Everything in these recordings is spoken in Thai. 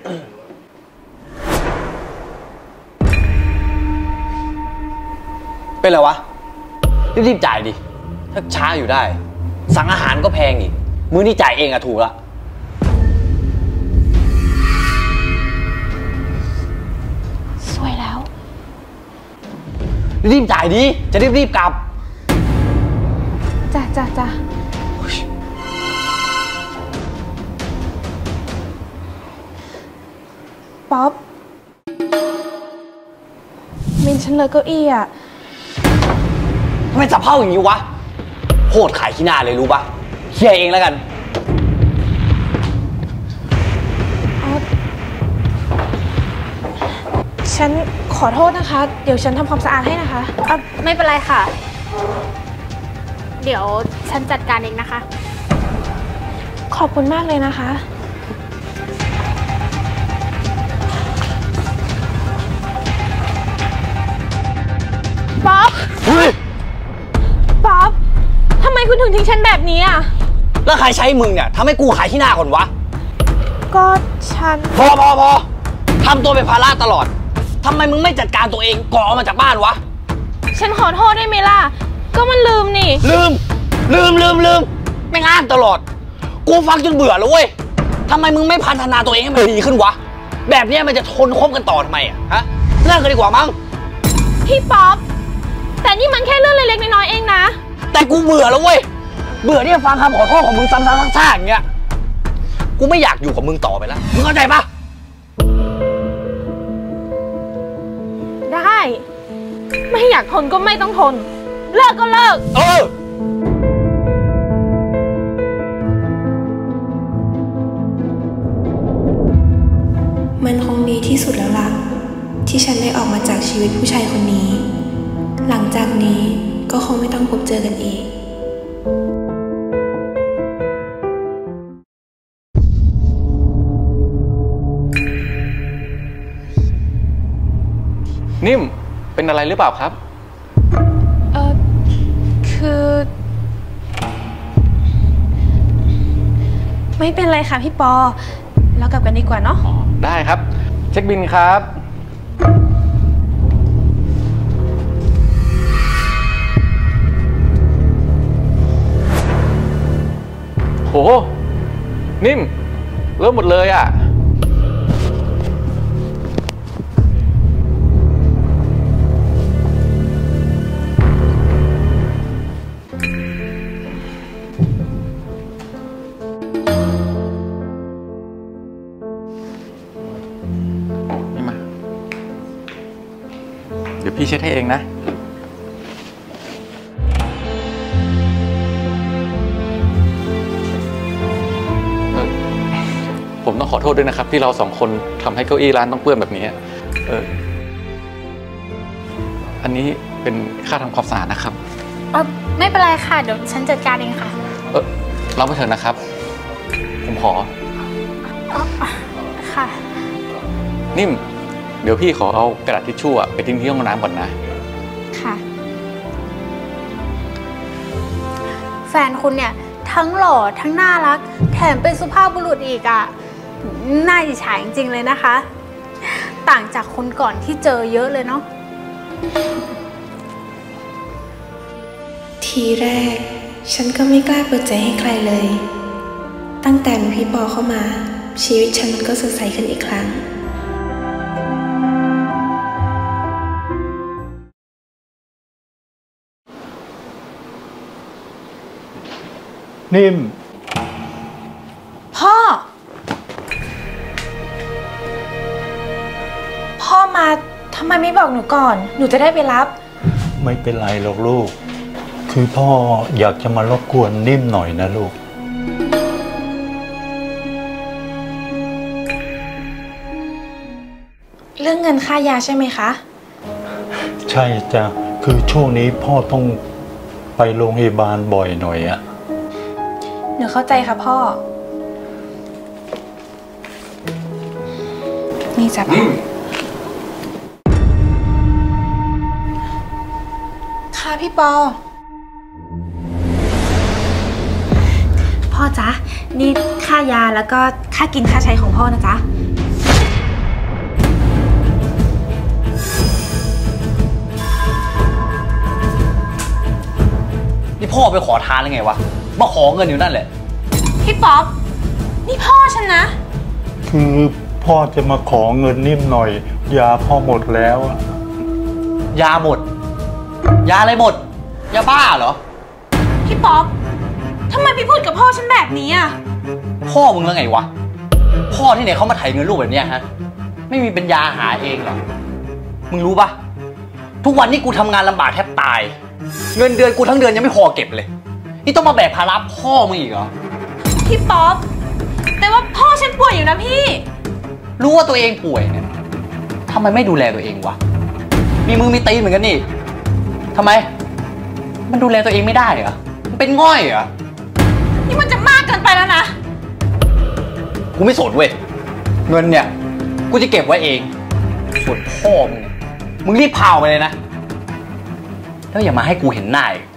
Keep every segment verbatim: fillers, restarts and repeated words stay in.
เป็นไรวะรีบๆจ่ายดิถ้าช้าอยู่ได้สั่งอาหารก็แพงอีกมื้อนี้จ่ายเองอะถูกละสวยแล้วรีบจ่ายดิจะรีบๆกลับจ้ะจ้ะจ้ะป๊อปมินฉันเลยเก้าอี้อะทำไมสับเพ่าอย่างนี้วะโคตรขายขี้หน้าเลยรู้ปะเคลียร์เองแล้วกันฉันขอโทษนะคะเดี๋ยวฉันทำความสะอาดให้นะคะอ่ะไม่เป็นไรค่ะเดี๋ยวฉันจัดการเองนะคะขอบคุณมากเลยนะคะป๊อปป๊อปทำไมคุณถึงทิ้งฉันแบบนี้อ่ะแล้วใครใช้มึงเนี่ยทำให้กูขายขี้หน้าก่อนวะก็ฉันพอพอพอทำตัวเป็นภาระตลอดทำไมมึงไม่จัดการตัวเองก่อนออกมาจากบ้านวะฉันขอโทษได้ไหมล่ะก็มันลืมนี่ลืมลืมลืมลืมไม่งานตลอดกูฟังจนเบื่อแล้วเว้ยทำไมมึงไม่พัฒนาตัวเองให้มันดีขึ้นวะแบบนี้มันจะทนคบกันต่อทำไมอะฮะเลิกกันดีกว่ามั้งพี่ป๊อปแต่นี่มันแค่เรื่องเล็กๆน้อยๆเองนะแต่กูเบื่อแล้วเว้ยเบื่อที่จะฟังคำขอโทษของมึงซ้ำๆซากๆอย่างเงี้ยกูไม่อยากอยู่กับมึงต่อไปแล้วมึงเข้าใจปะได้ไม่อยากทนก็ไม่ต้องทนเลิกก็เลิกเออมันคงดีที่สุดแล้วล่ะที่ฉันได้ออกมาจากชีวิตผู้ชายคนนี้หลังจากนี้ก็คงไม่ต้องพบเจอกันอีกนิ่มเป็นอะไรหรือเปล่าครับเออคือไม่เป็นไรค่ะพี่ปอเรากลับกันดีกว่าเนาะได้ครับเช็คบิลครับโหนิ่มเริ่มหมดเลยอ่ะเดี๋ยวพี่เช็ดให้เองนะผมต้องขอโทษด้วยนะครับที่เราสองคนทำให้เก้าอี้ร้านต้องเปื้อนแบบนี้เอออันนี้เป็นค่าทำความสะอาดนะครับเออไม่เป็นไรค่ะเดี๋ยวฉันจัดการเองค่ะเออเราไปเถอะนะครับผมขอค่ะนิ่มเดี๋ยวพี่ขอเอากระดาษทิชชู่ไปทิ้งที่ห้องน้ำก่อนนะค่ะแฟนคุณเนี่ยทั้งหล่อทั้งน่ารักแถมเป็นสุภาพบุรุษอีกอ่ะน่าอิจฉาจริงๆเลยนะคะต่างจากคนก่อนที่เจอเยอะเลยเนาะทีแรกฉันก็ไม่กล้าเปิดใจให้ใครเลยตั้งแต่มีพี่ปอเข้ามาชีวิตฉันมันก็สดใสขึ้นอีกครั้งนิ่มพ่อพ่อมาทำไมไม่บอกหนูก่อนหนูจะได้ไปรับไม่เป็นไรหรอกลูกคือพ่ออยากจะมารบกวนนิ่มหน่อยนะลูกเรื่องเงินค่ายาใช่ไหมคะใช่จ้ะคือช่วงนี้พ่อต้องไปโรงพยาบาลบ่อยหน่อยอะหนูเข้าใจค่ะพ่อนี่จ้ะพ่อค่ะพี่ปอพ่อจ๊ะนี่ค่ายาแล้วก็ค่ากินค่าใช้ของพ่อนะจ๊ะนี่พ่อไปขอทานหรือไงวะมาขอเงินอยู่นั่นแหละพี่ป๊อปนี่พ่อฉันนะคือพ่อจะมาขอเงินนิ่มหน่อยยาพ่อหมดแล้วอะยาหมดยาอะไรหมดยาบ้าเหรอพี่ป๊อปทำไมพี่พูดกับพ่อฉันแบบนี้อ่ะพ่อมึงแล้วไงวะพ่อที่ไหนเขามาไถเงินลูกแบบนี้ฮะไม่มีปัญญาหาเองหรอมึงรู้ปะทุกวันนี้กูทำงานลำบากแทบตายเงินเดือนกูทั้งเดือนยังไม่พอเก็บเลยนี่ต้องมาแบกภาระพ่อมึงอีกเหรอพี่ป๊อปแต่ว่าพ่อฉันป่วยอยู่นะพี่รู้ว่าตัวเองป่วยเนี่ยทำไมไม่ดูแลตัวเองวะมีมือมีตีนเหมือนกันนี่ทำไมมันดูแลตัวเองไม่ได้เหรอมันเป็นง่อยเหรอนี่มันจะมากเกินไปแล้วนะกูไม่สนเว้ยเงินเนี่ยกูจะเก็บไว้เองส่วนพ่อมึงมึงรีบพาไปเลยนะแล้วอย่ามาให้กูเห็นหน้าอีก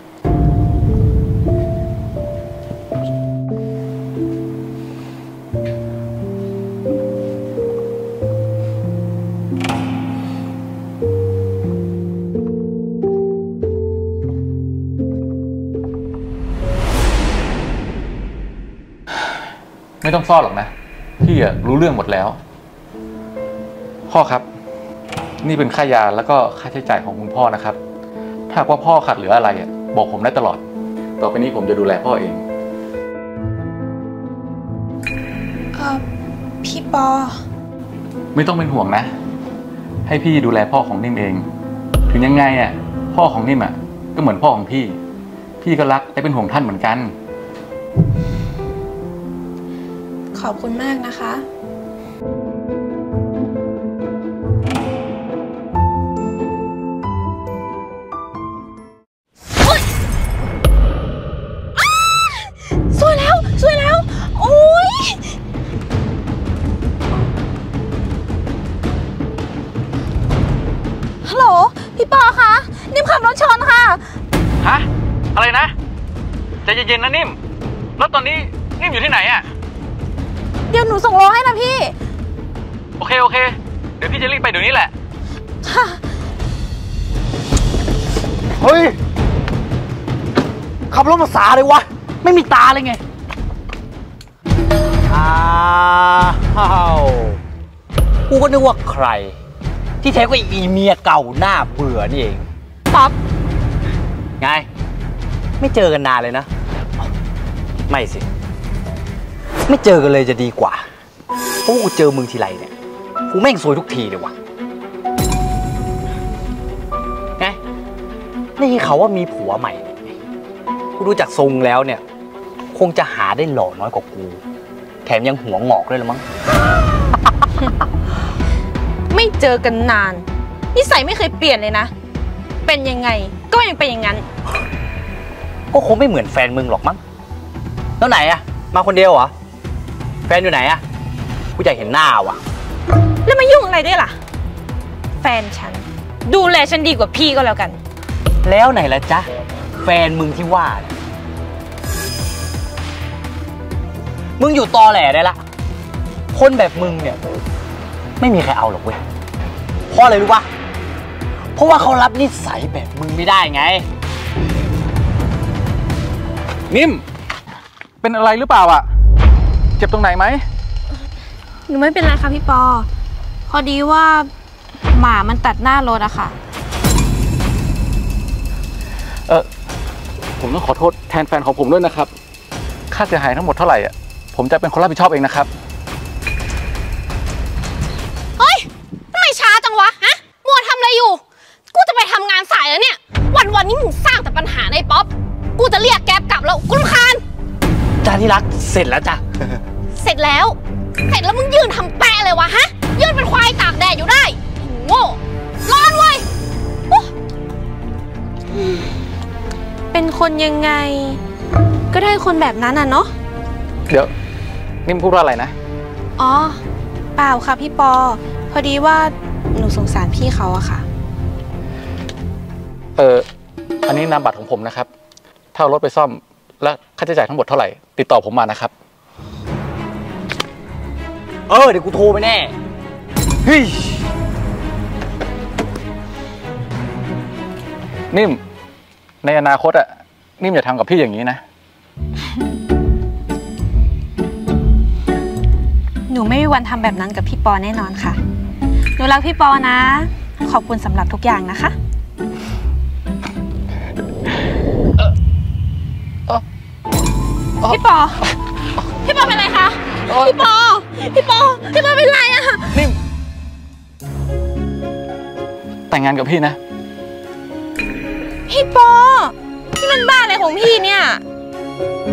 ไม่ต้องซ่อนหรอกนะพี่อะรู้เรื่องหมดแล้วพ่อครับนี่เป็นค่ายาแล้วก็ค่าใช้จ่ายของคุณพ่อนะครับถ้าว่าพ่อขาดเหลืออะไรอะบอกผมได้ตลอดต่อไปนี้ผมจะดูแลพ่อเองเออพี่ปอไม่ต้องเป็นห่วงนะให้พี่ดูแลพ่อของนิ่มเองถึงยังไงอะพ่อของนิ่มอะก็เหมือนพ่อของพี่พี่ก็รักและเป็นห่วงท่านเหมือนกันขอบคุณมากนะคะสวยแล้วสวยแล้วโอ๊ยฮัลโหลพี่ปอคะนิ่มขับรถชนค่ะฮะอะไรนะใจเย็นๆนะนิ่มแล้วตอนนี้นิ่มอยู่ที่ไหนอะเดี๋ยวหนูส่งโลให้นะพี่โอเคโอเคเดี๋ยวพี่จะรีบไปเดี๋ยวนี้แหละค่ะเฮ้ยขับรถภาษาเลยวะไม่มีตาเลยไงอ้าวกูก็นึกว่าใครที่แท้ก็อีเมียเก่าหน้าเบื่อนี่เองป๊อปไงไม่เจอกันนานเลยนะไม่สิไม่เจอกันเลยจะดีกว่าเพราะกูเจอมึงทีไรเนี่ยกูแม่งซวยทุกทีเลยวะไงได้ยินเขาว่ามีผัวใหม่กูดูจากทรงแล้วเนี่ยคงจะหาได้หล่อน้อยกว่ากูแถมยังหัวงอกด้วยละมั้งไม่เจอกันนานนิสัยไม่เคยเปลี่ยนเลยนะเป็นยังไงก็ยังเป็นอย่างนั้นก็คงไม่เหมือนแฟนมึงหรอกมั้งแล้วไหนอะมาคนเดียวเหรอแฟนอยู่ไหนอะกูอยากเห็นหน้าว่ะแล้วมายุ่งอะไรด้วยล่ะแฟนฉันดูแลฉันดีกว่าพี่ก็แล้วกันแล้วไหนละจ๊ะแฟนมึงที่ว่ามึงอยู่ตอแหลได้ละคนแบบมึงเนี่ยไม่มีใครเอาหรอกเว้ยเพราะอะไรรู้ปะเพราะว่าเขารับนิสัยแบบมึงไม่ได้ไงนิ่มเป็นอะไรหรือเปล่าอะเจ็บตรงไหนไหมหนูไม่เป็นไรค่ะพี่ปอพอดีว่าหมามันตัดหน้ารถอะค่ะเออผมต้องขอโทษแทนแฟนของผมด้วยนะครับค่าเสียหายทั้งหมดเท่าไหร่อะผมจะเป็นคนรับผิดชอบเองนะครับเฮ้ยทำไมช้าจังวะฮะมัวทำอะไรอยู่กูจะไปทำงานสายแล้วเนี่ยวันวันนี้มึงสร้างแต่ปัญหาในป๊อปกูจะเรียกแก๊ปกลับแล้วกูรำคาญจ้าที่รักเสร็จแล้วจ้ะเสร็จแล้วเสร็จแล้วมึงยืนทำแปะเลยวะฮะยืนเป็นควายตากแดดอยู่ได้โง่ร้อนเว้ยเป็นคนยังไงก็ได้คนแบบนั้นอ่ะเนาะเดี๋ยวนิ่มพูดว่าอะไรนะอ๋อเปล่าค่ะพี่ปอพอดีว่าหนูสงสารพี่เขาอะค่ะเอออันนี้นามบัตรของผมนะครับถ้าเอารถไปซ่อมและค่าใช้จ่ายทั้งหมดเท่าไหร่ติดต่อผมมานะครับเออเดี๋ยวกูโทรไปแน่เฮ้ยนิ่มในอนาคตอะนิ่มอย่าทำกับพี่อย่างนี้นะหนูไม่มีวันทำแบบนั้นกับพี่ปอแน่นอนค่ะ หนูรักพี่ปอนะ ขอบคุณสำหรับทุกอย่างนะคะพี่ปอ พี่ปอเป็นไรคะ พี่ปอ พี่ปอ พี่ปอเป็นไรอะนิ่ม แต่งงานกับพี่นะพี่ปอ พี่มันบ้าอะไรของพี่เนี่ยน